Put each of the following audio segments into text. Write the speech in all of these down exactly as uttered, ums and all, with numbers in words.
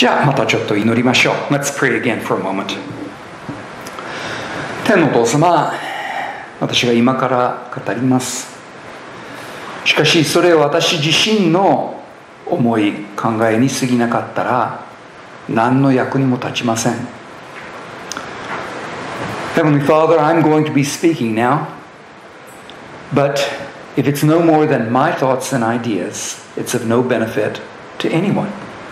じゃあまたちょっと祈りましょう。 Let's pray again for a moment。 天のお父様、私が今から語ります。しかしそれを私自身の思い考えに過ぎなかったら何の役にも立ちません。 Heavenly Father, I'm going to be speaking now, but if it's no more than my thoughts and ideas, it's of no benefit to anyone.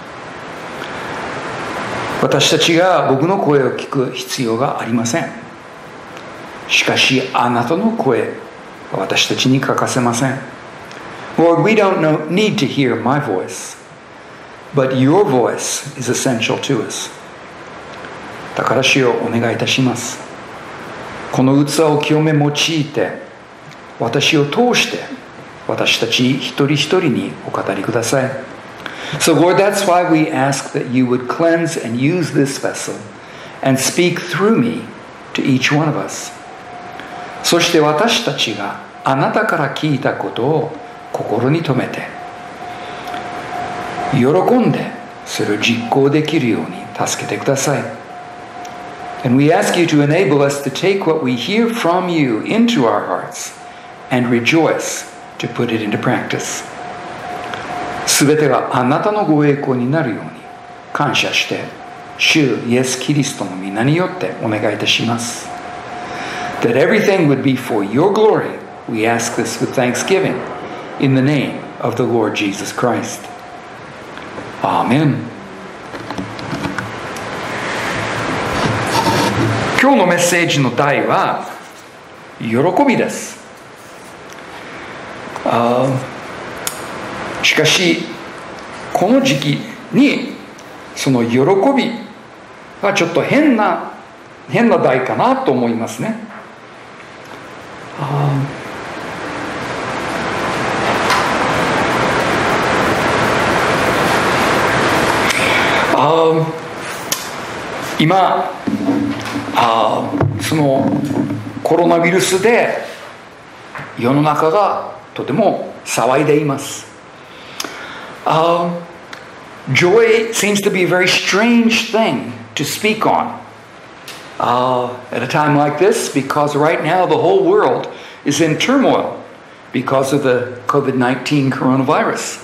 私たちが僕の声を聞く必要がありません。しかしあなたの声は私たちに欠かせません。 Lord, we don't know, need to hear my voice, but your voice is essential to us. だから主よお願いいたします。この器を清め用いて私を通して私たち一人一人にお語りください。 So Lord, that's why we ask that you would cleanse and use this vessel and speak through me to each one of us. そして私たちがあなたから聞いたことを心に留めて喜んでそれを実行できるように助けてください。And we ask you to enable us to take what we hear from you into our hearts and rejoice to put it into practice. すべてがあなたのご栄光になるように感謝して主イエス・キリストの皆によってお願いいたします。That everything would be for your glory, we ask this with thanksgiving in the name of the Lord Jesus Christ. Amen. 今日のメッセージの題は喜びです。あしかしこの時期にその喜びがちょっと変な変な題かなと思いますね。ああ今あそのコロナウイルスで世の中がとても騒いでいます。Uh, joy seems to be a very strange thing to speak on uh, at a time like this, because right now the whole world is in turmoil because of the COVID nineteen coronavirus.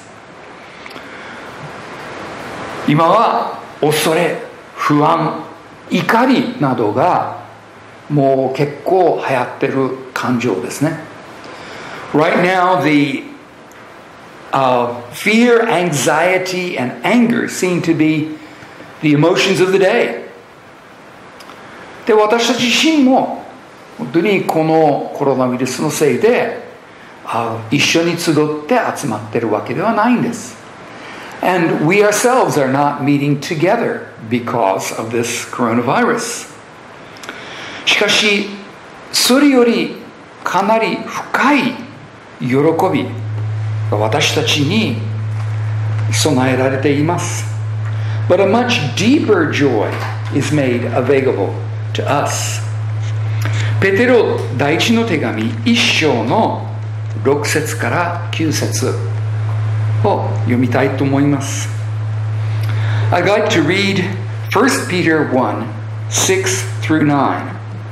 今は恐れ、不安、怒りなどがもう結構流行ってる感情ですね。Right now, the uh, fear, anxiety, and anger seem to be the emotions of the day. で、私たち自身も本当にこのコロナウイルスのせいでuh, 一緒に集って集まってるわけではないんです。And we ourselves are not meeting together because of this coronavirus. しかし、それよりかなり深い喜びが私たちに備えられています。But a much deeper joy is made available to us. ペテロ第一の手紙一章の六節から九節を読みたいと思います。I'd like to read First Peter one, six through nine.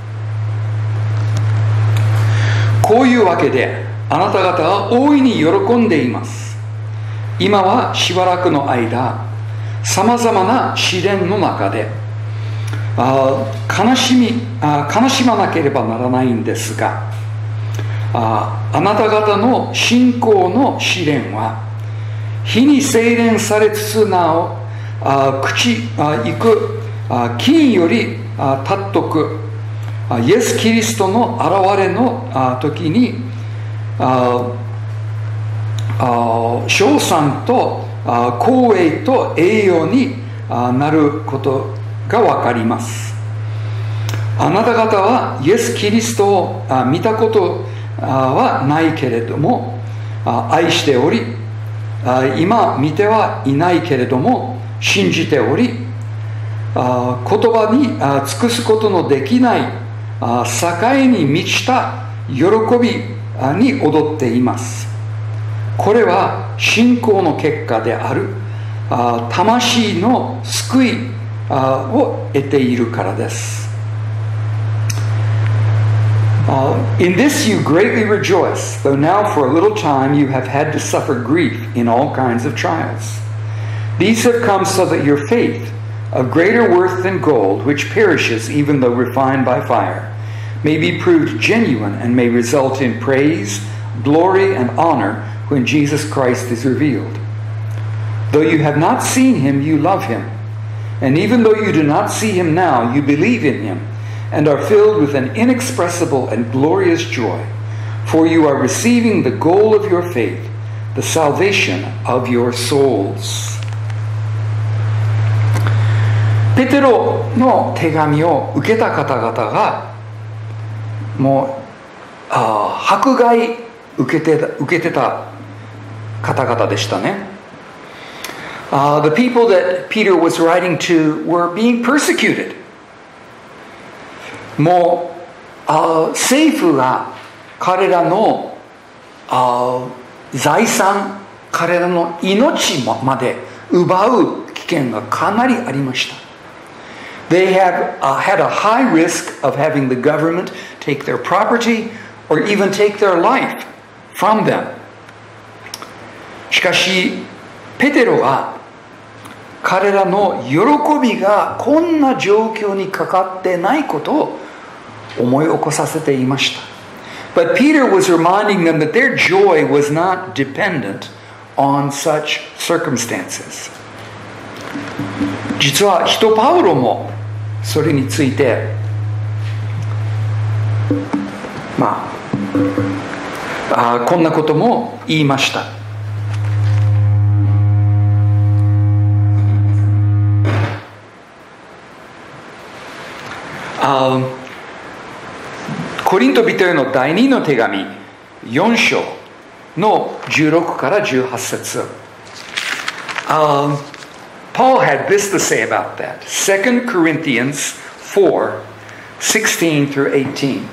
こういうわけであなた方は大いに喜んでいます。今はしばらくの間さまざまな試練の中であ悲しみあ悲しまなければならないんですが、ああなた方の信仰の試練は火に精錬されつつなおあ朽ちいくあ金よりあ尊くあイエス・キリストの現れのあ時にああ称賛とあ光栄と栄誉にあなることが分かります。あなた方はイエス・キリストをあ見たことはないけれどもあ愛しておりあ今見てはいないけれども信じておりあ言葉にあ尽くすことのできないあ栄に満ちた喜びに踊っています。これは信仰の結果である魂の救いを得ているからです。Uh, in this you greatly rejoice, though now for a little time you have had to suffer grief in all kinds of trials. These have come so that your faith, of greater worth than gold, which perishes even though refined by fire, may be proved genuine and may result in praise, glory, and honor when Jesus Christ is revealed. Though you have not seen him, you love him. And even though you do not see him now, you believe in him and are filled with an inexpressible and glorious joy, for you are receiving the goal of your faith, the salvation of your souls. ペテロの手紙を受けた方々がもうあ迫害受けてた、受けてた方々でしたね。Uh, the people that Peter was writing to were being persecuted. もうあ政府が彼らのあ財産、彼らの命まで奪う危険がかなりありました。They have uh, had a high risk of having the government take their property or even take their life from them. しかし、ペテロは彼らの喜びがこんな状況にかかってないことを思い起こさせていました。But Peter was reminding them that their joy was not dependent on such circumstances. 実は使徒パウロもそれについてまあ、あこんなことも言いました。あコリント人への第二の手紙よん章のじゅうろくからじゅうはち節。Uh, Paul had this to say about that. Second Corinthians four, sixteen through eighteen.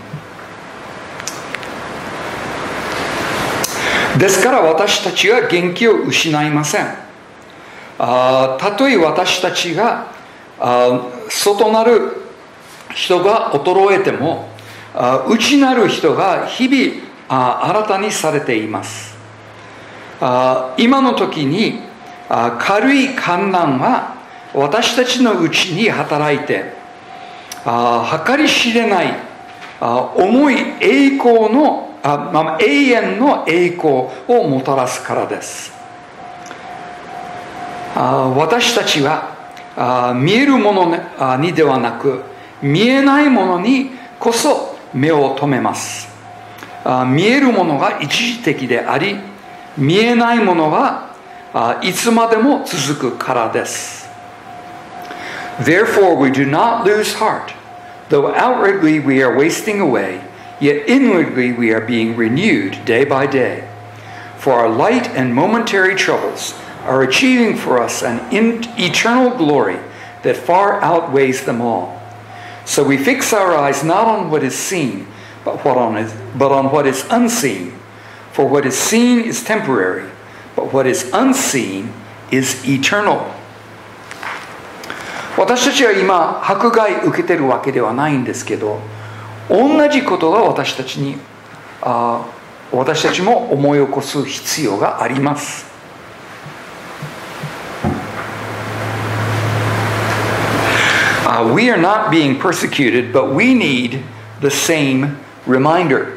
ですから私たちは元気を失いません。あたとえ私たちがあ外なる人が衰えてもあ内なる人が日々あ新たにされています。あ今の時にあ軽い観難は私たちのうちに働いてあ計り知れないあ重い栄光のあ、まあ、永遠の栄光をもたらすからです。あ私たちはあ見えるものにではなく見えないものにこそ目を留めます。あ見えるものが一時的であり見えないものはいつまでも続くからです。Therefore we do not lose heart, though outwardly we are wasting away, yet inwardly we are being renewed day by day. For our light and momentary troubles are achieving for us an eternal glory that far outweighs them all. So we fix our eyes not on what is seen, but what on is, but on what is unseen. For what is seen is temporary.But what is unseen is eternal. 私たちは今迫害受けてるわけではないんですけど、同じことが私たちにあ私たちも思い起こす必要があります。Uh, we are not being persecuted, but we need the same reminder.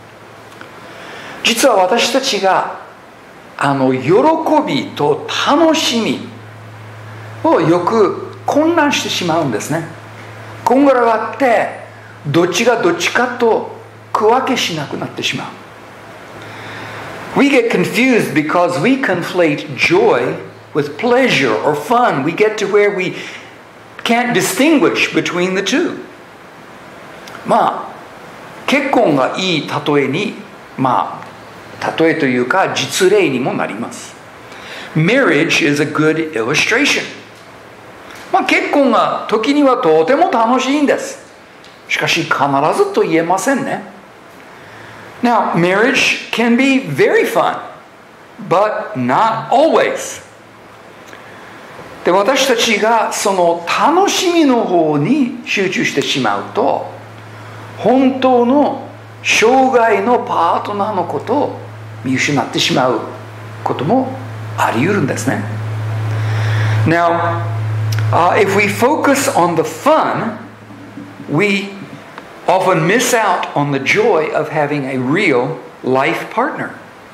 実は私たちがあの喜びと楽しみをよく混乱してしまうんですね。こんがらがってどっちがどっちかと区分けしなくなってしまう。We get confused because we conflate joy with pleasure or fun. We get to where we can't distinguish between the two. まあ結婚がいい例えにまあ例えというか実例にもなります。Marriage is a good illustration. まあ結婚が時にはとても楽しいんです。しかし必ずと言えませんね。Now, marriage can be very fun, but not always. で、私たちがその楽しみの方に集中してしまうと、本当の生涯のパートナーのことを見失ってしまうこともあり得るんですね。Now, uh, if we focus on the fun, we often miss out on the joy of having a real life partner.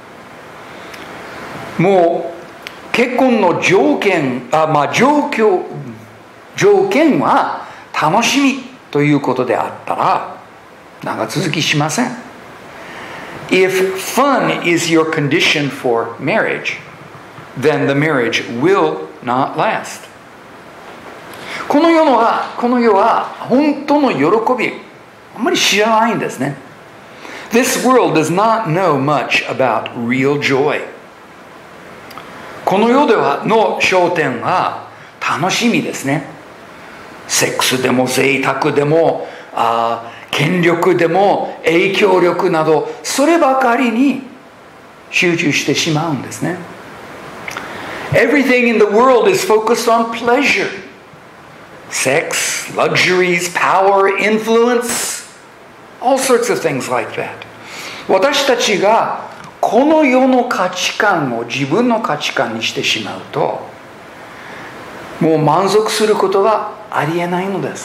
もう結婚の条件、あ、まあ状況、条件は楽しみということであったら長続きしません。If fun is your condition for marriage, then the marriage will not last. この世のは、この世は本当の喜び、あんまり知らないんですね。This world does not know much about real joy. この世ではの焦点は楽しみですね。セックスでも贅沢でも、あ権力でも影響力など、そればかりに集中してしまうんですね。Everything in the world is focused on pleasure. Sex, luxuries, power, influence, all sorts of things like that. 私たちがこの世の価値観を自分の価値観にしてしまうと、もう満足することはありえないのです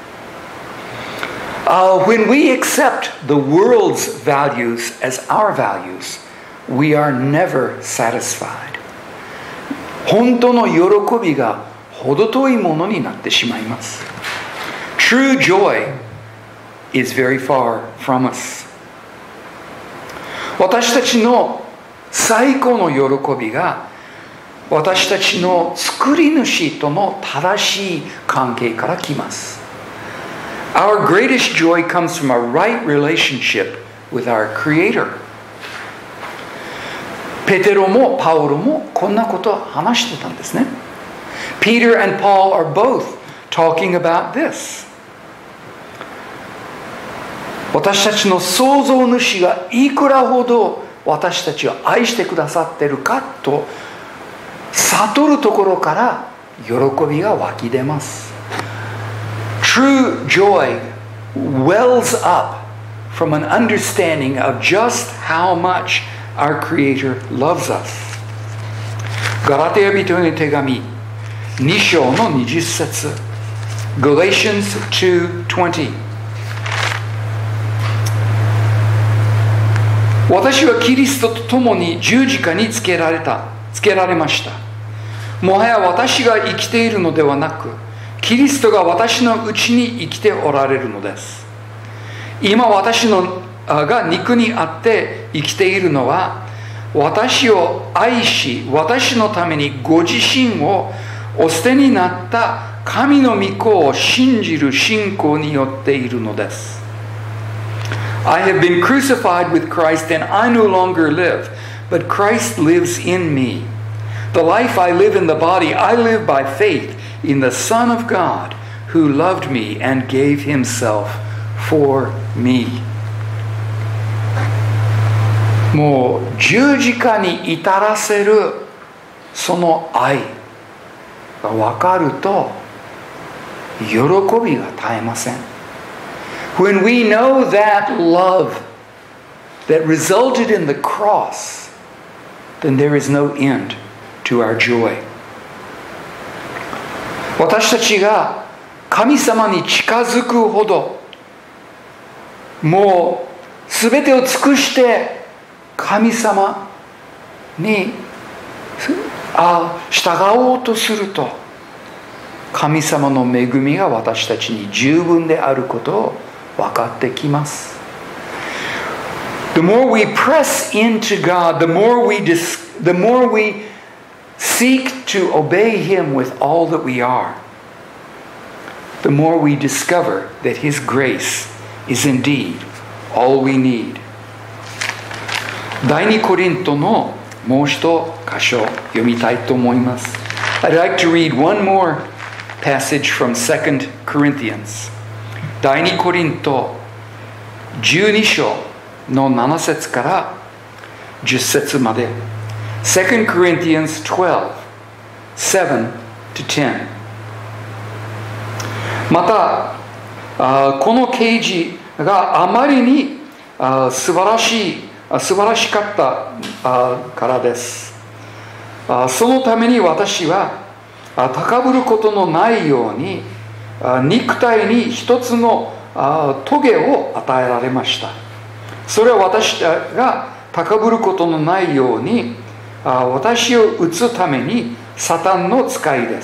。Uh, when we accept the world's values as our values, we are never satisfied. 本当の喜びが程遠いものになってしまいます。True joy is very far from us. 私たちの最高の喜びが私たちの作り主との正しい関係から来ます。Our greatest joy comes from a right relationship with our Creator. ペテロもパウロもこんなことを話してたんですね。Peter and Paul are both talking about this. 私たちの創造主がいくらほど私たちを愛してくださっているかと悟るところから喜びが湧き出ます。True joy wells up from an understanding of just how much our Creator loves us. ガラテヤ人への手紙に章のにじゅっ節 Galatians two twenty 私はキリストと共に十字架につけられた、つけられました。もはや私が生きているのではなく、キリストが私のうちに生きておられるのです。今私のが肉にあって生きているのは、私を愛し、私のためにご自身をお捨てになった神の御子を信じる信仰によっているのです。I have been crucified with Christ and I no longer live, but Christ lives in me. The life I live in the body, I live by faith in the Son of God who loved me and gave himself for me. もう十字架に至らせるその愛が分かると喜びが絶えません。When we know that love that resulted in the cross, then there is no end to our joy. 私たちが神様に近づくほど、もうすべてを尽くして神様に従おうとすると、神様の恵みが私たちに十分であることを分かってきます。The more we press into God, the more we dis- the more we seek to obey Him with all that we are, the more we discover that His grace is indeed all we need. 第二コリントのもう一箇所読みたいと思います。I'd like to read one more passage from Second Corinthians. 第二コリントじゅうに章のなな節からじゅっ節まで。Second Corinthians twelve, seven to ten。 またこの啓示があまりに素晴らしい素晴らしかったからです。そのために私は高ぶることのないように肉体に一つの棘を与えられました。それは私が高ぶることのないように私を打つためにサタンの使いです。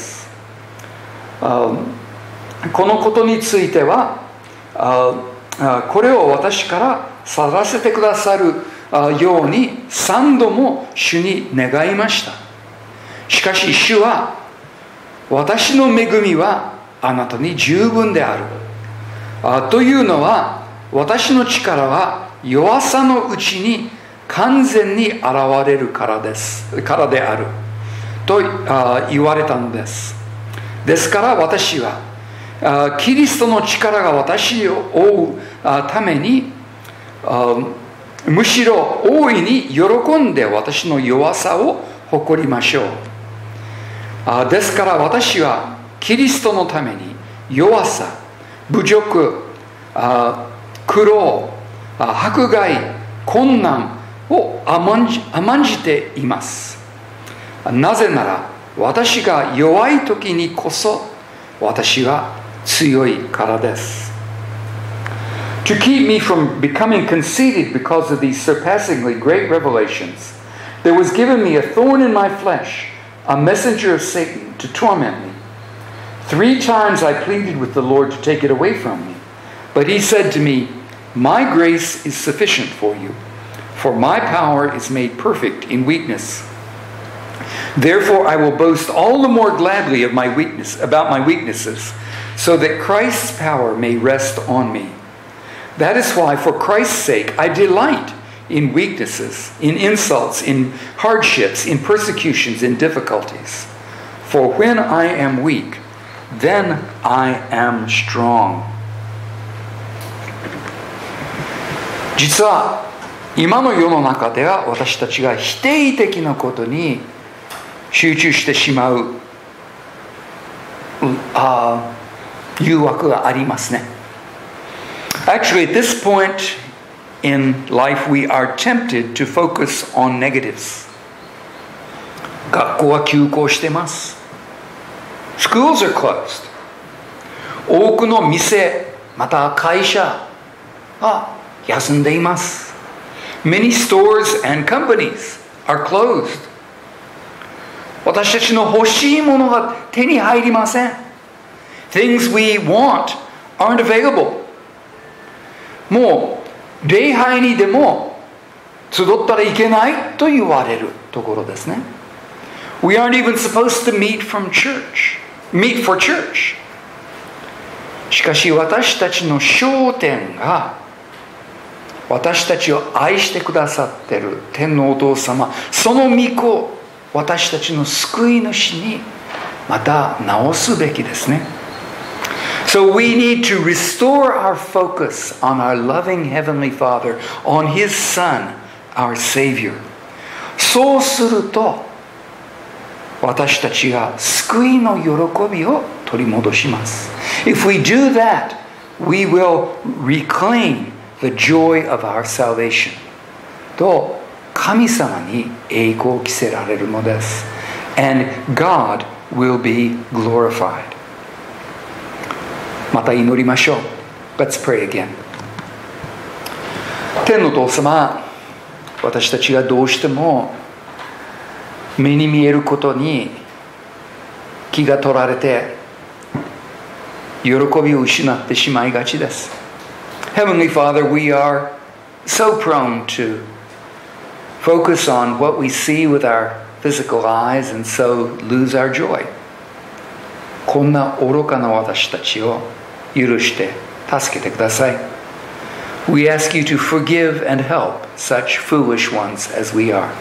このことについてはこれを私から去らせてくださるように三度も主に願いました。しかし主は、私の恵みはあなたに十分であるというのは、私の力は弱さのうちに完全に現れるからですからであると言われたのです。ですから私はキリストの力が私を覆うためにむしろ大いに喜んで私の弱さを誇りましょう。ですから私はキリストのために弱さ、侮辱、苦労、迫害、困難を甘んじ、甘んじています。なぜなら私が弱い時にこそ私は強いからです。To keep me from becoming conceited because of these surpassingly great revelations, there was given me a thorn in my flesh, a messenger of Satan to torment me. Three times I pleaded with the Lord to take it away from me, but he said to me, My grace is sufficient for you, for my power is made perfect in weakness. Therefore I will boast all the more gladly of my weakness, about my weaknesses, so that Christ's power may rest on me. That is why, for Christ's sake, I delight in weaknesses, in insults, in hardships, in persecutions, in difficulties. For when I am weak, then I am strong. 実は今の世の中では私たちが否定的なことに集中してしまうあ誘惑がありますね。Actually, at this point in life, we are tempted to focus on negatives. 学校は休校してます。Schools are closed. 多くの店、また会社は休んでいます。Many stores and companies are closed. 私たちの欲しいものが手に入りません。Things we want aren't available. もう礼拝にでも集ったらいけないと言われるところですね。We aren't even supposed to meet from church, meet for church. しかし私たちの焦点が私たちを愛してくださっている天のお父様、その御子、私たちの救い主にまた直すべきですね。So we need to restore our focus on our loving Heavenly Father, on His Son, our Savior. そうすると私たちが救いの喜びを取り戻します。If we do that, we will reclaim the joy of our salvation. と神様に栄光を着せられるのです。And God will be glorified. また祈りましょう。Let's pray again. 天のお父様、私たちがどうしても目に見えることに気が取られて喜びを失ってしまいがちです。Heavenly Father, we are so prone to focus on what we see with our physical eyes and so lose our joy. こんな愚かな私たちを許して助けてください。We ask you to forgive and help such foolish ones as we are.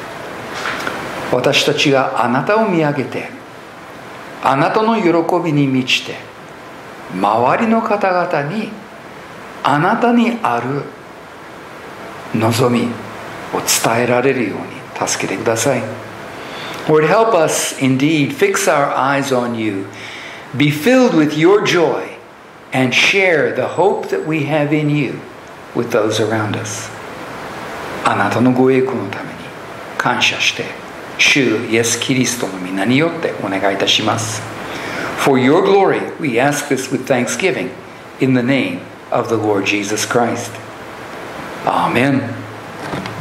私たちがあなたを見上げて、あなたの喜びに満ちて、周りの方々にあなたにある望みを伝えられるように助けてください。 Lord, help us indeed fix our eyes on you, be filled with your joy, and share the hope that we have in you with those around us. あなたのご栄光のために感謝して、主イエス・キリストの皆によってお願いいたします。For your glory, we ask this with thanksgiving in the name of the Lord Jesus Christ. Amen.